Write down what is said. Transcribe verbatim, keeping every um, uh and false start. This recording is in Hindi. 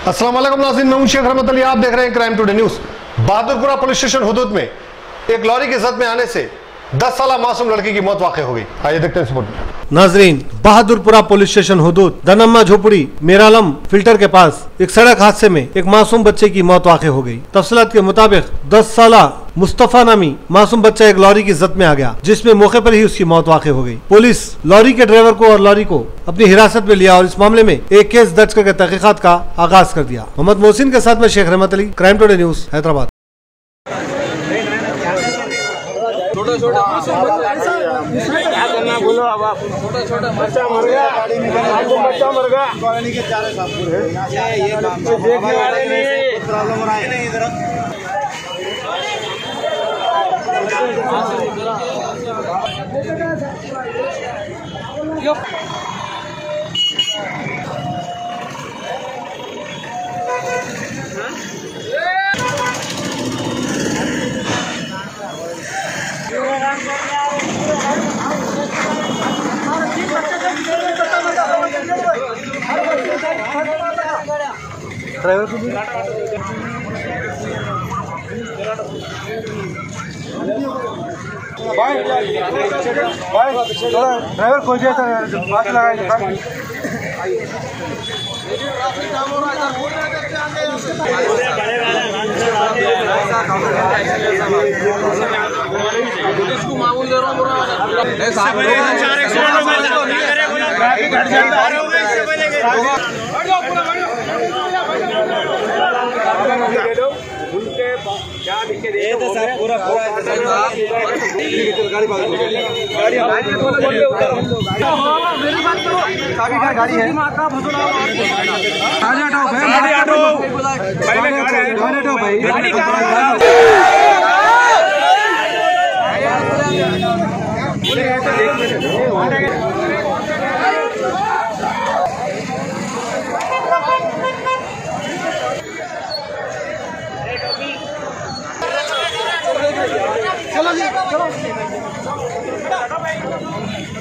अस्सलाम वालेकुम नाज़रीन, मैं हूं शेख रहमत अली। आप देख रहे हैं crime today news. Bahadurpura police station हुदूद में एक लॉरी की जद में आने से दस साल मासूम लड़की की मौत वाक़ई हो गई। आइए देखते हैं रिपोर्ट में। नाजरीन, बहादुरपुरा पुलिस स्टेशन हुदूद दनम्मा झोपड़ी मेरालम फिल्टर के पास एक सड़क हादसे में एक मासूम बच्चे की मौत वाक़ई हो गई। तफसीलात के मुताबिक दस साल मुस्तफा नामी मासूम बच्चा एक लॉरी की जद में आ गया, जिसमें मौके पर ही उसकी मौत वाक़ई हो गई। पुलिस लॉरी के ड्राइवर को और लॉरी को अपनी हिरासत में लिया और इस मामले में एक केस दर्ज करके तहकीकात का आगाज कर दिया। मोहम्मद मोहसिन के साथ में Shaikh Rehmat Ali, crime today news, Hyderabad. छोटा छोटा क्या करना बोलो। अब आप छोटा छोटा बच्चा मर गया, आपको बच्चा मर गया, कॉलोनी के चारों साहब ये ये देखने वाले नहीं है, प्रॉब्लम हो रहा है नहीं इधर। ड्राइवर को भाई भाई ड्राइवर खोल दिया था, बात लगाए इसको मामूल दे रहा उनके क्या लिख के दे तो सर पूरा पूरा गाड़ी गाड़ी मेरी बात करो, सारी गाड़ी है, गाड़ी हटाओ भाई, गाड़ी हटाओ गाड़ी हटाओ भाई, गाड़ी चलो जी चलो।